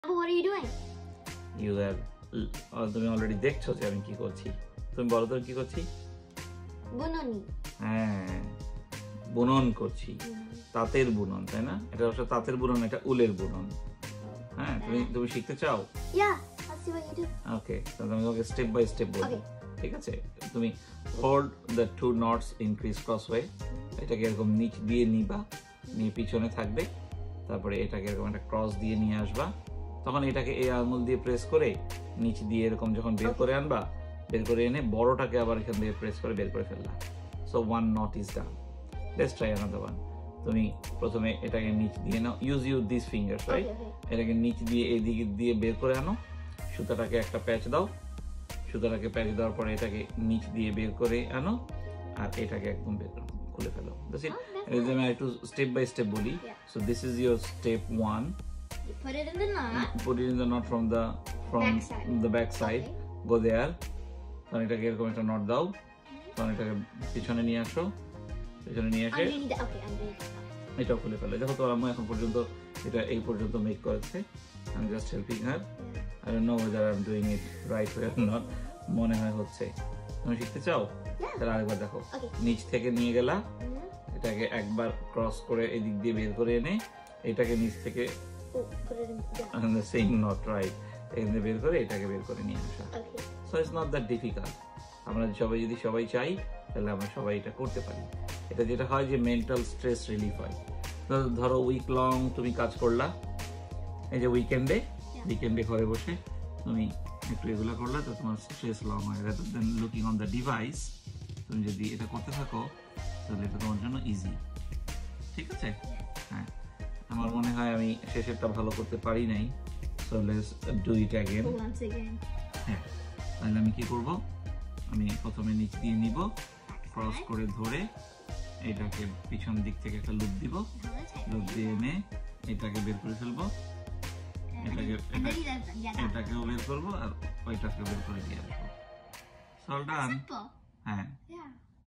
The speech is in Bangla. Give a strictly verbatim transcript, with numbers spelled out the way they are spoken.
What are you doing? You have তুমি অলরেডি দেখছো যে আমি কি করছি। তুমি বলো তো কি করছি? বুননি। হ্যাঁ, বুনন করছি। তাঁতের বুনন, তাই না? এটা হচ্ছে তাঁতের বুনন, এটা উলের বুনন। হ্যাঁ, তুমি তুমি শিখতে চাও? Yeah, let's see what you do. ওকে, তাহলে আমি তোমাকে স্টেপ বাই স্টেপ বলবো। ঠিক আছে? তুমি hold the two knots in criss cross way. এটাকে এরকম নিচ দিয়ে নিবা, নিয়ে পিছনে থাকবে। তারপরে এটাকে এরকম একটা ক্রস দিয়ে নিয়ে আসবা। তখন এটাকে এই আঙুল দিয়ে প্রেস করে নিচ দিয়ে এরকম যখন বের করে আনবা, বের করে এনে বড়টাকে আবার এখান দিয়ে প্রেস করে বের করে ফেললা। So one knot is done. Let's try another one. তুমি প্রথমে এটাকে নিচ দিয়ে নাও, use your this fingers, right? এটাকে নিচ দিয়ে এই দিকে দিয়ে বের করে আনো, সুতাটাকে একটা প্যাচ দাও, সুতাটাকে প্যাচ দেওয়ার পরে এটাকে নিচ দিয়ে বের করে আনো, আর এটাকে একদম বের খুলে ফেলো। That's it. এই যে আমি একটু স্টেপ বাই স্টেপ বলি। So this is your step one. You put it in the knot. Put it in the knot from the from back side. the back side. Okay. Go there. তখন এটাকে এরকম একটা knot দাও, তখন এটাকে পিছনে নিয়ে আসো, পিছনে নিয়ে এসে এটাও খুলে ফেলো। দেখো তো আমি এখন পর্যন্ত এটা এই পর্যন্ত মেক করেছে। I'm just helping her. I don't know whether I'm doing it right way or not. মনে হয় হচ্ছে। তুমি শিখতে চাও? তাহলে আরেকবার দেখো। নিচ থেকে নিয়ে গেলা, এটাকে একবার ক্রস করে এদিক দিয়ে বের করে এনে এটাকে নিচ থেকে the same knot, right? এখানে বের করে এটাকে বের করে নিয়ে আসা। So it's not that difficult. আমরা সবাই যদি সবাই চাই তাহলে আমরা সবাই এটা করতে পারি। এটা যেটা হয় যে মেন্টাল স্ট্রেস রিলিফ হয়। তো ধরো উইক লং তুমি কাজ করলা, এই যে উইকেন্ডে উইকেন্ডে ঘরে বসে তুমি একটু এগুলো করলা, তো তোমার স্ট্রেস লং হয়। Rather than looking on the device, তুমি যদি এটা করতে থাকো তাহলে এটা তোমার জন্য ইজি। ঠিক আছে? হ্যাঁ, আমার মনে হয় আমি শেষেরটা ভালো করতে পারি নাই। So let's do it again. হ্যাঁ, তাহলে আমি কি করব? আমি প্রথমে নিচ দিয়ে নিব, ক্রস করে ধরে এটাকে পিছন দিক থেকে একটা লুপ দিব, লুপ দিয়ে এনে এটাকে বের করে ফেলবো, এটাকে এটাকেও বের করবো আর ওইটাকেও বের করে দিয়ে আসবো। So done. হ্যাঁ।